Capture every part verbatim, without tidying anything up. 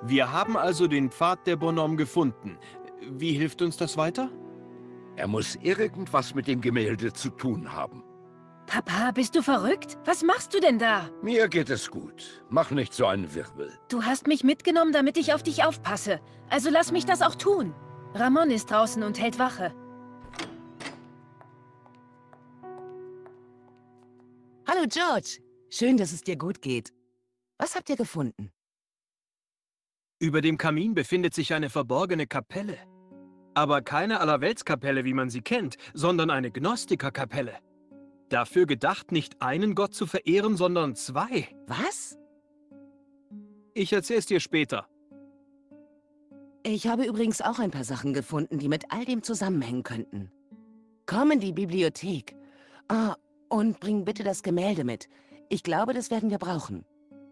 Wir haben also den Pfad der Bonhomme gefunden. Wie hilft uns das weiter? Er muss irgendwas mit dem Gemälde zu tun haben. Papa, bist du verrückt? Was machst du denn da? Mir geht es gut. Mach nicht so einen Wirbel. Du hast mich mitgenommen, damit ich auf dich aufpasse. Also lass mich das auch tun. Ramon ist draußen und hält Wache. Hallo George, schön, dass es dir gut geht. Was habt ihr gefunden? Über dem Kamin befindet sich eine verborgene Kapelle. Aber keine Allerweltskapelle, wie man sie kennt, sondern eine Gnostikerkapelle. Dafür gedacht, nicht einen Gott zu verehren, sondern zwei. Was? Ich erzähl's dir später. Ich habe übrigens auch ein paar Sachen gefunden, die mit all dem zusammenhängen könnten. Komm in die Bibliothek. Ah, und bring bitte das Gemälde mit. Ich glaube, das werden wir brauchen.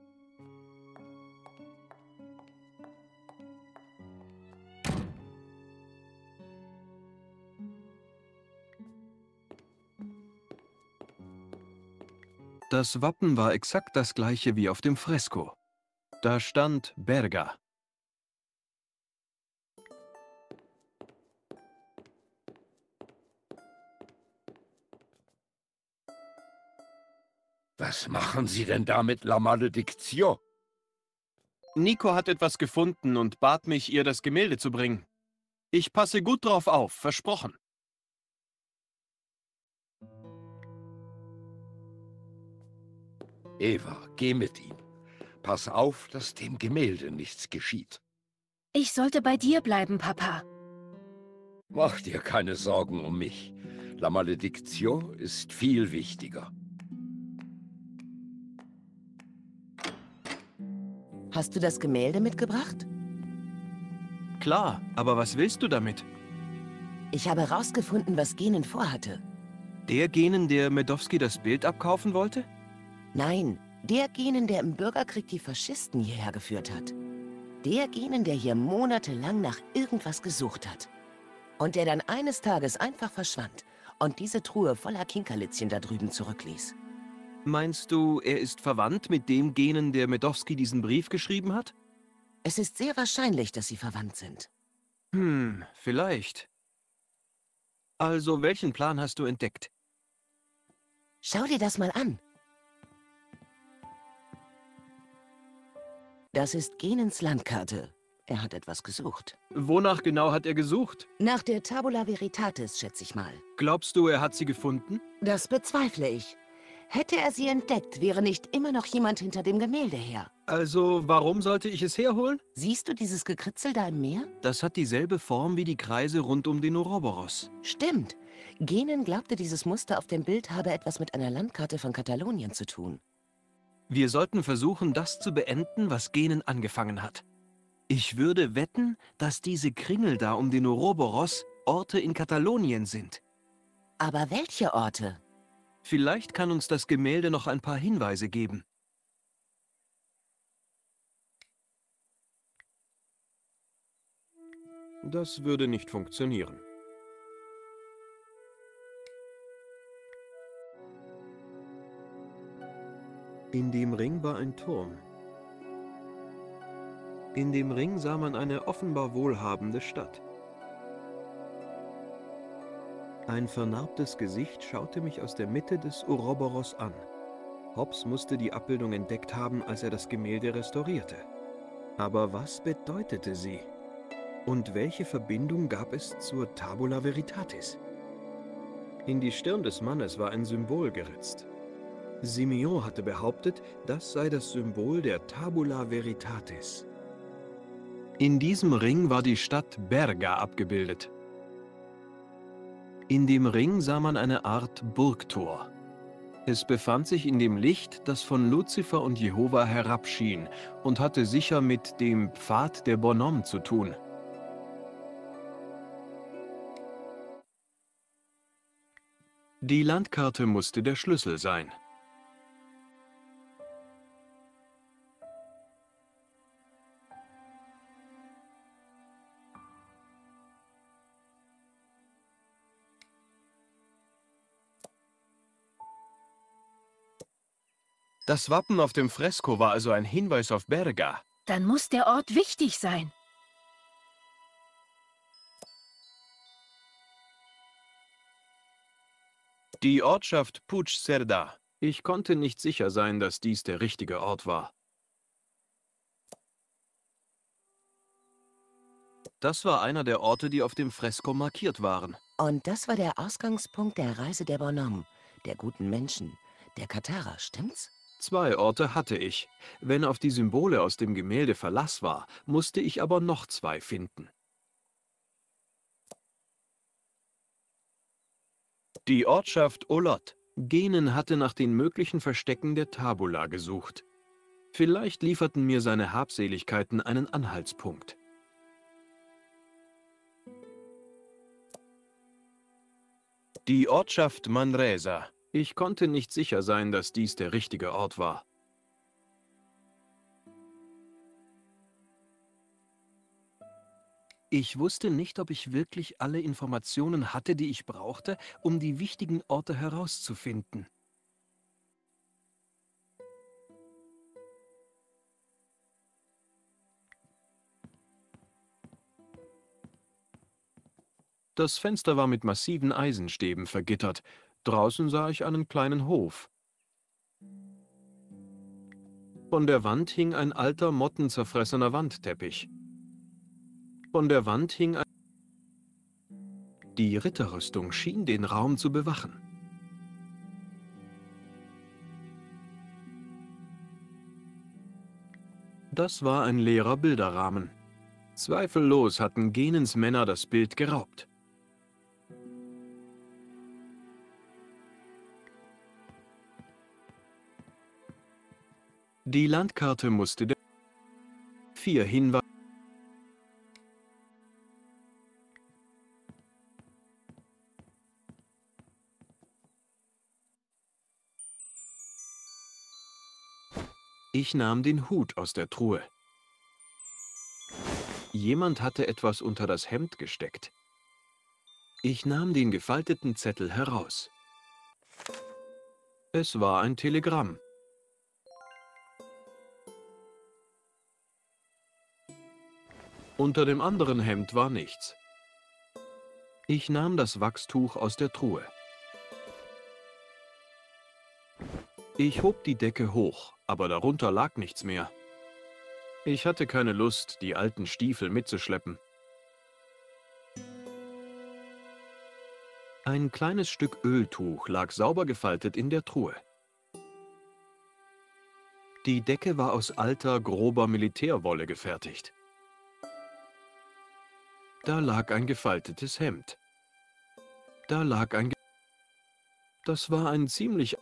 Das Wappen war exakt das gleiche wie auf dem Fresko. Da stand Berga. Was machen Sie denn da mit La Malediction? Nico hat etwas gefunden und bat mich, ihr das Gemälde zu bringen. Ich passe gut drauf auf, versprochen. Eva, geh mit ihm. Pass auf, dass dem Gemälde nichts geschieht. Ich sollte bei dir bleiben, Papa. Mach dir keine Sorgen um mich. La Malediction ist viel wichtiger. Hast du das Gemälde mitgebracht? Klar, aber was willst du damit? Ich habe herausgefunden, was Genen vorhatte. Der Genen, der Medowski das Bild abkaufen wollte? Nein, der Genen, der im Bürgerkrieg die Faschisten hierher geführt hat. Der Genen, der hier monatelang nach irgendwas gesucht hat. Und der dann eines Tages einfach verschwand und diese Truhe voller Kinkerlitzchen da drüben zurückließ. Meinst du, er ist verwandt mit dem Genen, der Medowski diesen Brief geschrieben hat? Es ist sehr wahrscheinlich, dass sie verwandt sind. Hm, vielleicht. Also, welchen Plan hast du entdeckt? Schau dir das mal an. Das ist Genens Landkarte. Er hat etwas gesucht. Wonach genau hat er gesucht? Nach der Tabula Veritatis, schätze ich mal. Glaubst du, er hat sie gefunden? Das bezweifle ich. Hätte er sie entdeckt, wäre nicht immer noch jemand hinter dem Gemälde her. Also, warum sollte ich es herholen? Siehst du dieses Gekritzel da im Meer? Das hat dieselbe Form wie die Kreise rund um den Ouroboros. Stimmt. Genen glaubte, dieses Muster auf dem Bild habe etwas mit einer Landkarte von Katalonien zu tun. Wir sollten versuchen, das zu beenden, was Genen angefangen hat. Ich würde wetten, dass diese Kringel da um den Ouroboros Orte in Katalonien sind. Aber welche Orte? Vielleicht kann uns das Gemälde noch ein paar Hinweise geben. Das würde nicht funktionieren. In dem Ring war ein Turm. In dem Ring sah man eine offenbar wohlhabende Stadt. Ein vernarbtes Gesicht schaute mich aus der Mitte des Ouroboros an. Hobbes musste die Abbildung entdeckt haben, als er das Gemälde restaurierte. Aber was bedeutete sie? Und welche Verbindung gab es zur Tabula Veritatis? In die Stirn des Mannes war ein Symbol geritzt. Simeon hatte behauptet, das sei das Symbol der Tabula Veritatis. In diesem Ring war die Stadt Berga abgebildet. In dem Ring sah man eine Art Burgtor. Es befand sich in dem Licht, das von Luzifer und Jehova herabschien und hatte sicher mit dem Pfad der Bonhomme zu tun. Die Landkarte musste der Schlüssel sein. Das Wappen auf dem Fresko war also ein Hinweis auf Berga. Dann muss der Ort wichtig sein. Die Ortschaft Puigcerdà. Ich konnte nicht sicher sein, dass dies der richtige Ort war. Das war einer der Orte, die auf dem Fresko markiert waren. Und das war der Ausgangspunkt der Reise der Bonhomme, der guten Menschen, der Katharer, stimmt's? Zwei Orte hatte ich. Wenn auf die Symbole aus dem Gemälde Verlass war, musste ich aber noch zwei finden. Die Ortschaft Olot. Genen hatte nach den möglichen Verstecken der Tabula gesucht. Vielleicht lieferten mir seine Habseligkeiten einen Anhaltspunkt. Die Ortschaft Manresa. Ich konnte nicht sicher sein, dass dies der richtige Ort war. Ich wusste nicht, ob ich wirklich alle Informationen hatte, die ich brauchte, um die wichtigen Orte herauszufinden. Das Fenster war mit massiven Eisenstäben vergittert. Draußen sah ich einen kleinen Hof. Von der Wand hing ein alter, mottenzerfressener Wandteppich. Von der Wand hing ein... Die Ritterrüstung schien den Raum zu bewachen. Das war ein leerer Bilderrahmen. Zweifellos hatten Genens Männer das Bild geraubt. Die Landkarte musste der... Vier Hinweise... Ich nahm den Hut aus der Truhe. Jemand hatte etwas unter das Hemd gesteckt. Ich nahm den gefalteten Zettel heraus. Es war ein Telegramm. Unter dem anderen Hemd war nichts. Ich nahm das Wachstuch aus der Truhe. Ich hob die Decke hoch, aber darunter lag nichts mehr. Ich hatte keine Lust, die alten Stiefel mitzuschleppen. Ein kleines Stück Öltuch lag sauber gefaltet in der Truhe. Die Decke war aus alter, grober Militärwolle gefertigt. Da lag ein gefaltetes Hemd. Da lag ein... Ge Das war ein ziemlich...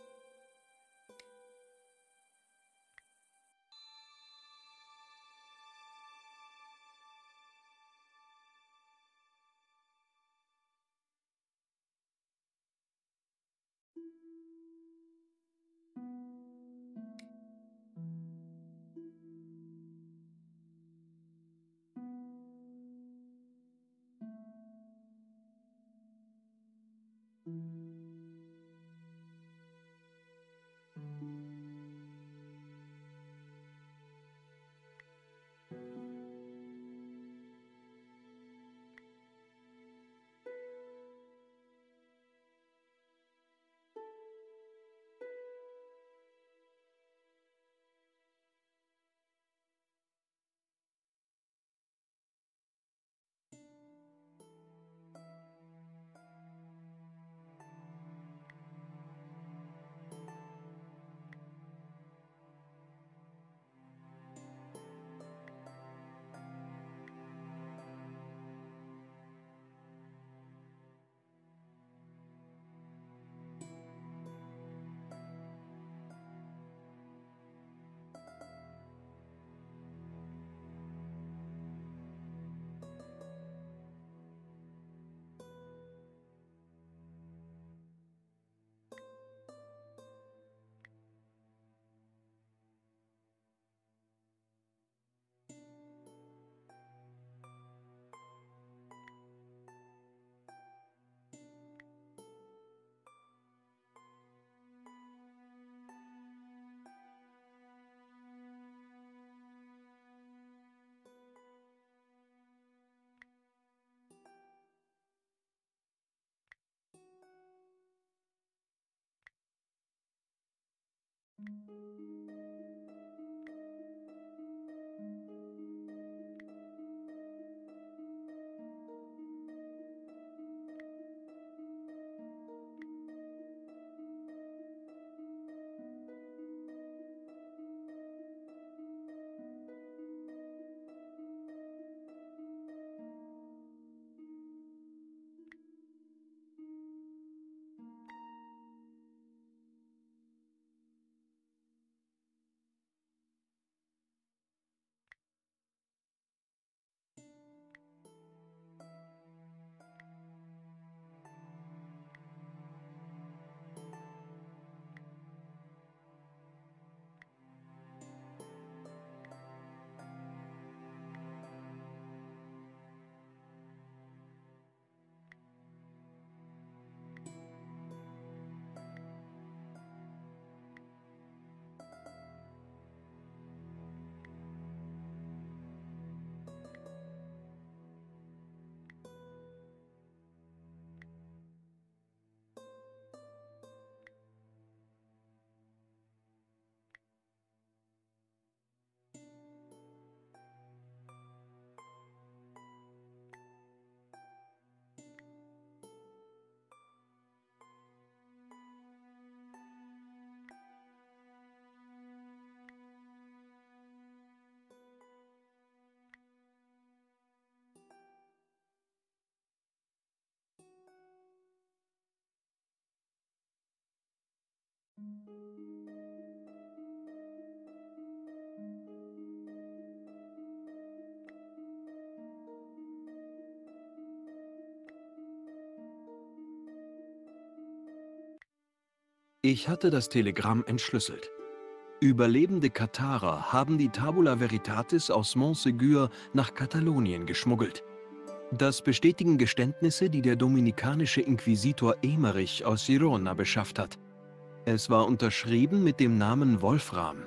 Ich hatte das Telegramm entschlüsselt. Überlebende Katharer haben die Tabula Veritatis aus Montségur nach Katalonien geschmuggelt. Das bestätigen Geständnisse, die der dominikanische Inquisitor Emerich aus Girona beschafft hat. Es war unterschrieben mit dem Namen Wolfram.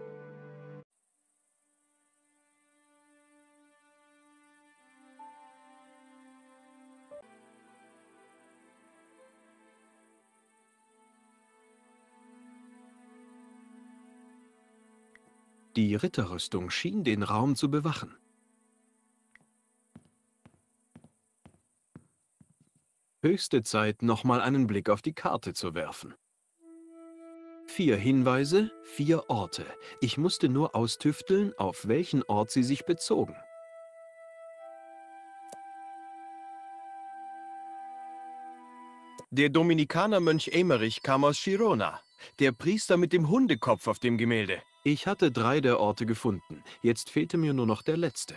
Die Ritterrüstung schien den Raum zu bewachen. Höchste Zeit, nochmal einen Blick auf die Karte zu werfen. Vier Hinweise, vier Orte. Ich musste nur austüfteln, auf welchen Ort sie sich bezogen. Der Dominikanermönch Emerich kam aus Girona. Der Priester mit dem Hundekopf auf dem Gemälde. Ich hatte drei der Orte gefunden. Jetzt fehlte mir nur noch der letzte.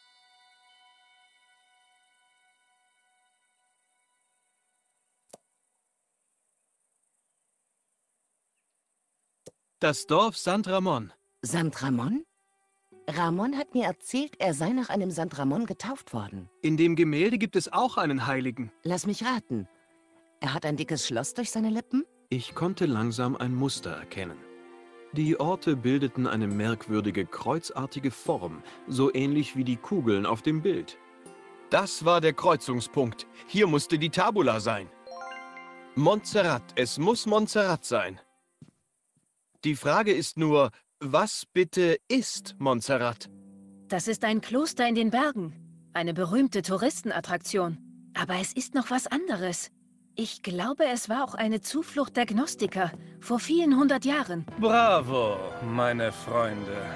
Das Dorf Sant Ramon. Sant Ramon? Ramon hat mir erzählt, er sei nach einem Sant Ramon getauft worden. In dem Gemälde gibt es auch einen Heiligen. Lass mich raten. Er hat ein dickes Schloss durch seine Lippen? Ich konnte langsam ein Muster erkennen. Die Orte bildeten eine merkwürdige, kreuzartige Form, so ähnlich wie die Kugeln auf dem Bild. Das war der Kreuzungspunkt. Hier musste die Tabula sein. Montserrat, es muss Montserrat sein. Die Frage ist nur, was bitte ist Montserrat? Das ist ein Kloster in den Bergen. Eine berühmte Touristenattraktion. Aber es ist noch was anderes. Ich glaube, es war auch eine Zuflucht der Gnostiker, vor vielen hundert Jahren. Bravo, meine Freunde.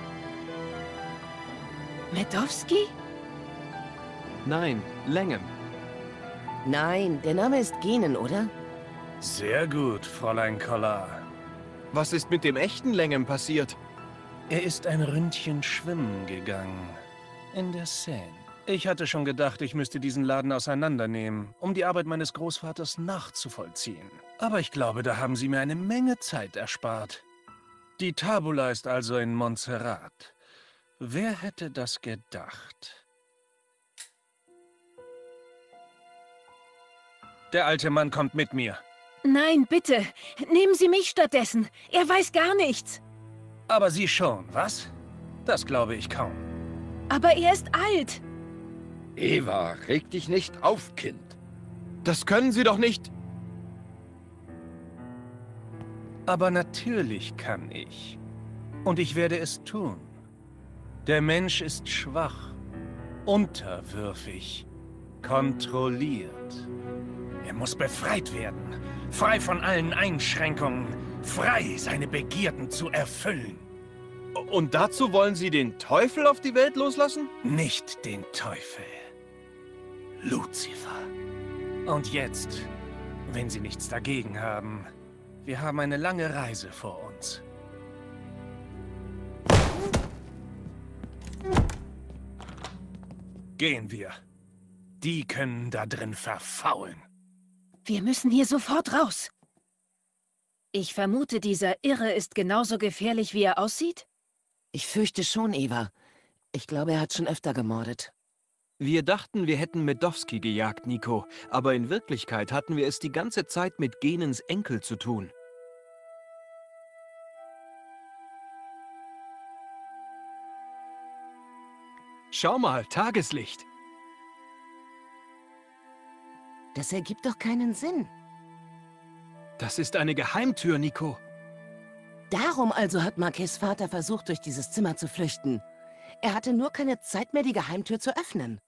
Medowski? Nein, Langham. Nein, der Name ist Genen, oder? Sehr gut, Fräulein Collard. Was ist mit dem echten Langham passiert? Er ist ein Ründchen schwimmen gegangen. In der Seine. Ich hatte schon gedacht, ich müsste diesen Laden auseinandernehmen, um die Arbeit meines Großvaters nachzuvollziehen. Aber ich glaube, da haben Sie mir eine Menge Zeit erspart. Die Tabula ist also in Montserrat. Wer hätte das gedacht? Der alte Mann kommt mit mir. Nein, bitte. Nehmen Sie mich stattdessen. Er weiß gar nichts. Aber Sie schon, was? Das glaube ich kaum. Aber er ist alt. Eva, reg dich nicht auf, Kind. Das können Sie doch nicht. Aber natürlich kann ich. Und ich werde es tun. Der Mensch ist schwach, unterwürfig, kontrolliert. Er muss befreit werden, frei von allen Einschränkungen, frei, seine Begierden zu erfüllen. Und dazu wollen Sie den Teufel auf die Welt loslassen? Nicht den Teufel. Luzifer. Und jetzt, wenn Sie nichts dagegen haben, wir haben eine lange Reise vor uns. Gehen wir. Die können da drin verfaulen. Wir müssen hier sofort raus. Ich vermute, dieser Irre ist genauso gefährlich, wie er aussieht? Ich fürchte schon, Eva. Ich glaube, er hat schon öfter gemordet. Wir dachten, wir hätten Medowski gejagt, Nico. Aber in Wirklichkeit hatten wir es die ganze Zeit mit Genens Enkel zu tun. Schau mal, Tageslicht. Das ergibt doch keinen Sinn. Das ist eine Geheimtür, Nico. Darum also hat Marquez' Vater versucht, durch dieses Zimmer zu flüchten. Er hatte nur keine Zeit mehr, die Geheimtür zu öffnen.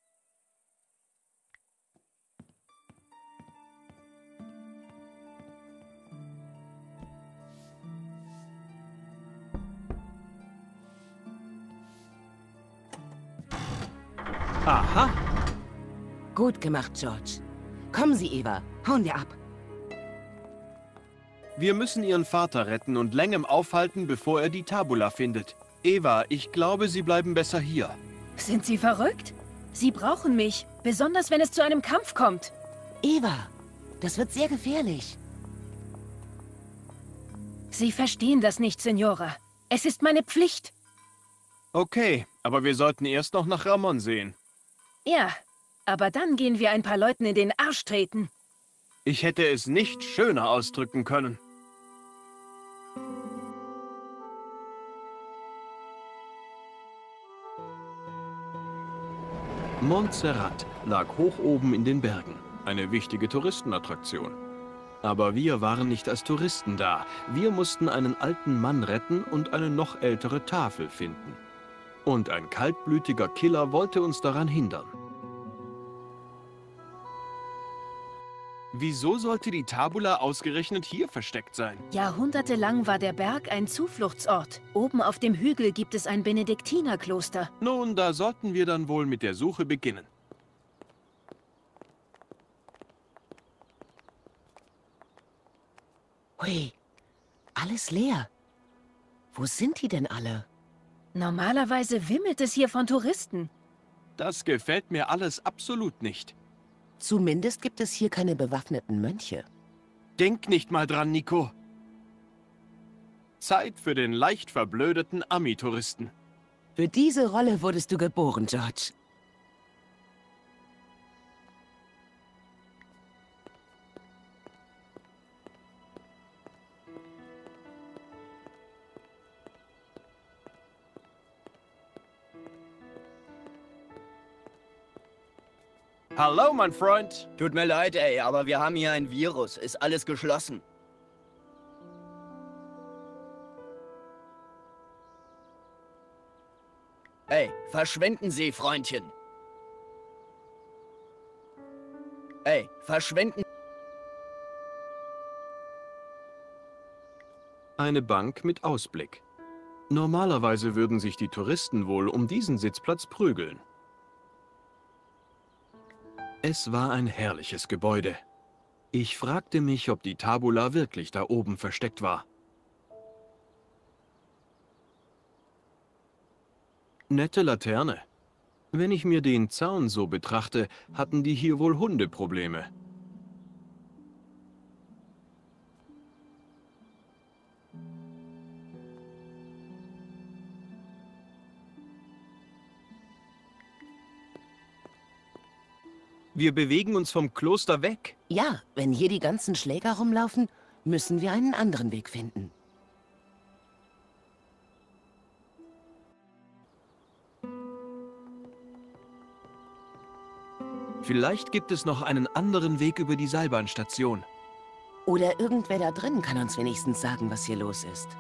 Aha. Gut gemacht, George. Kommen Sie, Eva. Hauen wir ab. Wir müssen Ihren Vater retten und Langham aufhalten, bevor er die Tabula findet. Eva, ich glaube, Sie bleiben besser hier. Sind Sie verrückt? Sie brauchen mich, besonders wenn es zu einem Kampf kommt. Eva, das wird sehr gefährlich. Sie verstehen das nicht, Signora. Es ist meine Pflicht. Okay, aber wir sollten erst noch nach Ramon sehen. Ja, aber dann gehen wir ein paar Leuten in den Arsch treten. Ich hätte es nicht schöner ausdrücken können. Montserrat lag hoch oben in den Bergen. Eine wichtige Touristenattraktion. Aber wir waren nicht als Touristen da. Wir mussten einen alten Mann retten und eine noch ältere Tafel finden. Und ein kaltblütiger Killer wollte uns daran hindern. Wieso sollte die Tabula ausgerechnet hier versteckt sein? Jahrhundertelang war der Berg ein Zufluchtsort. Oben auf dem Hügel gibt es ein Benediktinerkloster. Nun, da sollten wir dann wohl mit der Suche beginnen. Hui, alles leer. Wo sind die denn alle? Normalerweise wimmelt es hier von Touristen. Das gefällt mir alles absolut nicht. Zumindest gibt es hier keine bewaffneten Mönche. Denk nicht mal dran, Nico. Zeit für den leicht verblödeten Ami-Touristen. Für diese Rolle wurdest du geboren, George. Hallo, mein Freund. Tut mir leid, ey, aber wir haben hier ein Virus. Ist alles geschlossen. Ey, verschwinden Sie, Freundchen. Ey, verschwinden. Eine Bank mit Ausblick. Normalerweise würden sich die Touristen wohl um diesen Sitzplatz prügeln. Es war ein herrliches Gebäude. Ich fragte mich, ob die Tabula wirklich da oben versteckt war. Nette Laterne. Wenn ich mir den Zaun so betrachte, hatten die hier wohl Hundeprobleme. Wir bewegen uns vom Kloster weg. Ja, wenn hier die ganzen Schläger rumlaufen, müssen wir einen anderen Weg finden. Vielleicht gibt es noch einen anderen Weg über die Seilbahnstation. Oder irgendwer da drin kann uns wenigstens sagen, was hier los ist.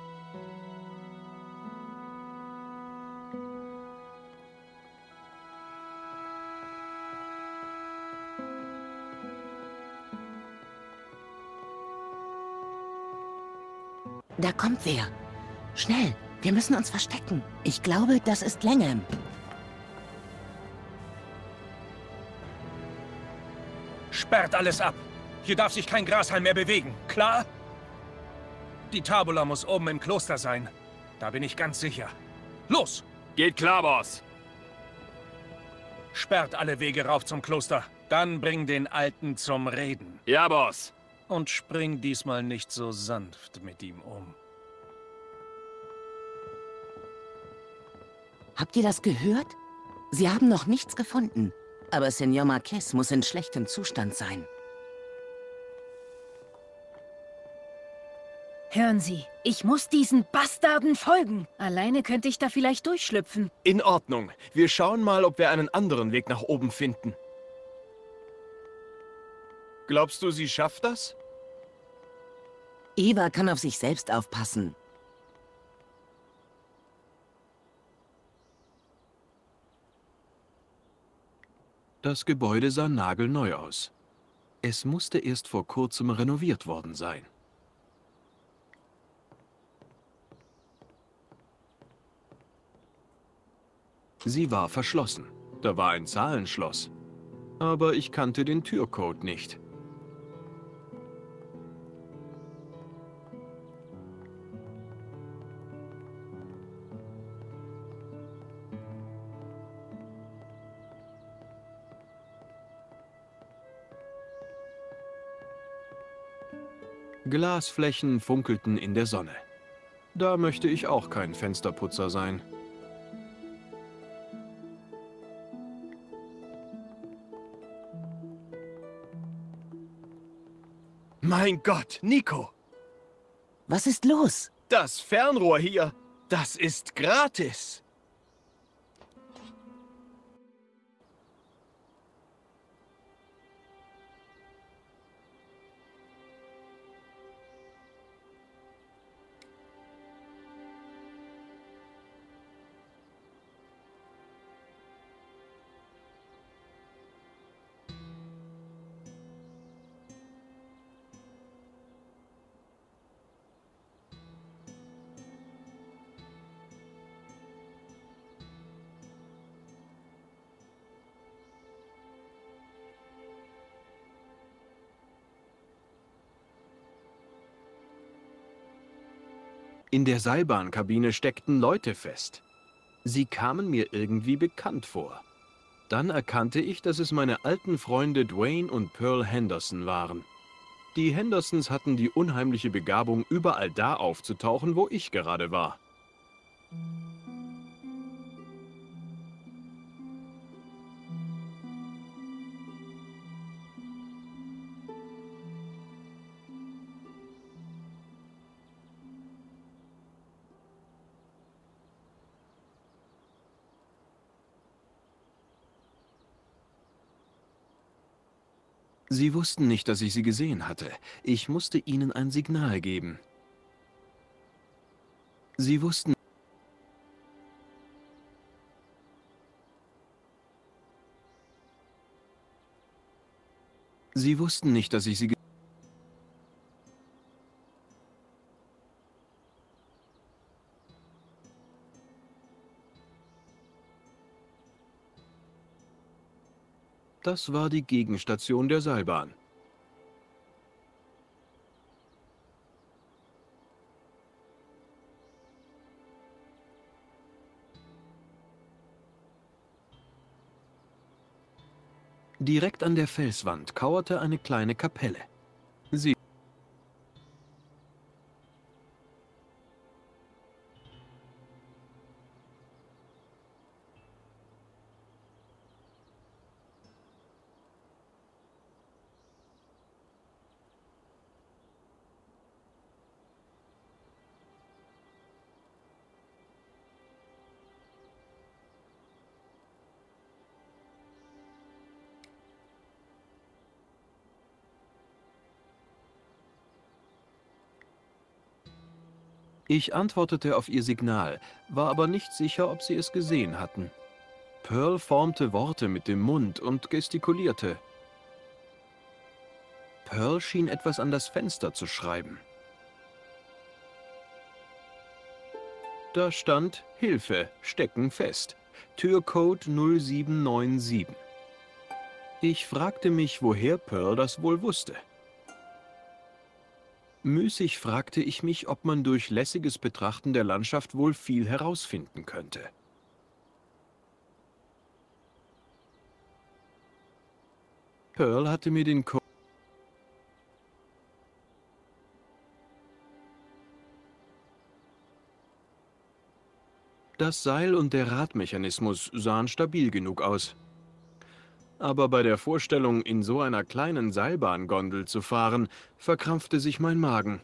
Da kommt wer. Schnell, wir müssen uns verstecken. Ich glaube, das ist Langham. Sperrt alles ab. Hier darf sich kein Grashalm mehr bewegen. Klar? Die Tabula muss oben im Kloster sein. Da bin ich ganz sicher. Los! Geht klar, Boss. Sperrt alle Wege rauf zum Kloster. Dann bring den Alten zum Reden. Ja, Boss. Und spring diesmal nicht so sanft mit ihm um. Habt ihr das gehört? Sie haben noch nichts gefunden. Aber Senor Marquez muss in schlechtem Zustand sein. Hören Sie, ich muss diesen Bastarden folgen. Alleine könnte ich da vielleicht durchschlüpfen. In Ordnung. Wir schauen mal, ob wir einen anderen Weg nach oben finden. Glaubst du, sie schafft das? Eva kann auf sich selbst aufpassen. Das Gebäude sah nagelneu aus. Es musste erst vor kurzem renoviert worden sein. Sie war verschlossen. Da war ein Zahlenschloss. Aber ich kannte den Türcode nicht. Glasflächen funkelten in der Sonne. Da möchte ich auch kein Fensterputzer sein. Mein Gott, Nico! Was ist los? Das Fernrohr hier, das ist gratis! In der Seilbahnkabine steckten Leute fest. Sie kamen mir irgendwie bekannt vor. Dann erkannte ich, dass es meine alten Freunde Dwayne und Pearl Henderson waren. Die Hendersons hatten die unheimliche Begabung, überall da aufzutauchen, wo ich gerade war. Sie wussten nicht, dass ich sie gesehen hatte. Ich musste ihnen ein Signal geben. Sie wussten... Sie wussten nicht, dass ich sie... ge- Das war die Gegenstation der Seilbahn. Direkt an der Felswand kauerte eine kleine Kapelle. Sie Ich antwortete auf ihr Signal, war aber nicht sicher, ob sie es gesehen hatten. Pearl formte Worte mit dem Mund und gestikulierte. Pearl schien etwas an das Fenster zu schreiben. Da stand Hilfe, stecken fest. Türcode null sieben neun sieben. Ich fragte mich, woher Pearl das wohl wusste. Müßig fragte ich mich, ob man durch lässiges Betrachten der Landschaft wohl viel herausfinden könnte. Pearl hatte mir den Code... Das Seil und der Radmechanismus sahen stabil genug aus. Aber bei der Vorstellung, in so einer kleinen Seilbahngondel zu fahren, verkrampfte sich mein Magen.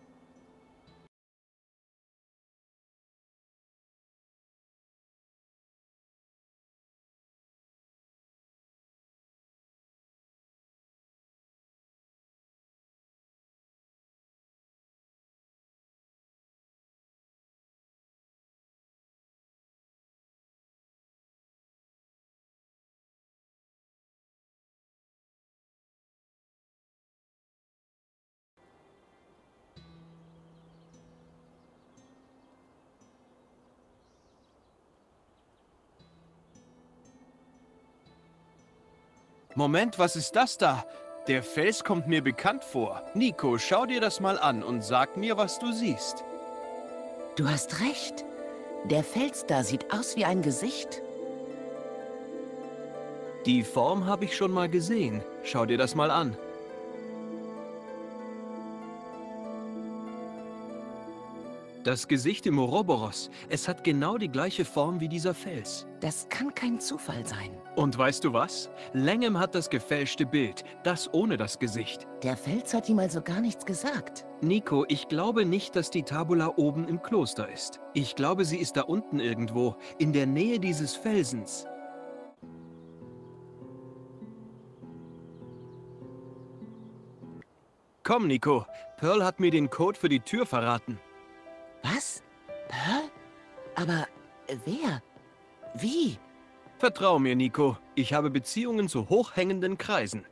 Moment, was ist das da? Der Fels kommt mir bekannt vor. Nico, schau dir das mal an und sag mir, was du siehst. Du hast recht. Der Fels da sieht aus wie ein Gesicht. Die Form habe ich schon mal gesehen. Schau dir das mal an. Das Gesicht im Ouroboros. Es hat genau die gleiche Form wie dieser Fels. Das kann kein Zufall sein. Und weißt du was? Langham hat das gefälschte Bild. Das ohne das Gesicht. Der Fels hat ihm also gar nichts gesagt. Nico, ich glaube nicht, dass die Tabula oben im Kloster ist. Ich glaube, sie ist da unten irgendwo, in der Nähe dieses Felsens. Komm, Nico. Pearl hat mir den Code für die Tür verraten. Was? Pearl? Aber äh, wer? Wie? Vertrau mir, Nico. Ich habe Beziehungen zu hochhängenden Kreisen.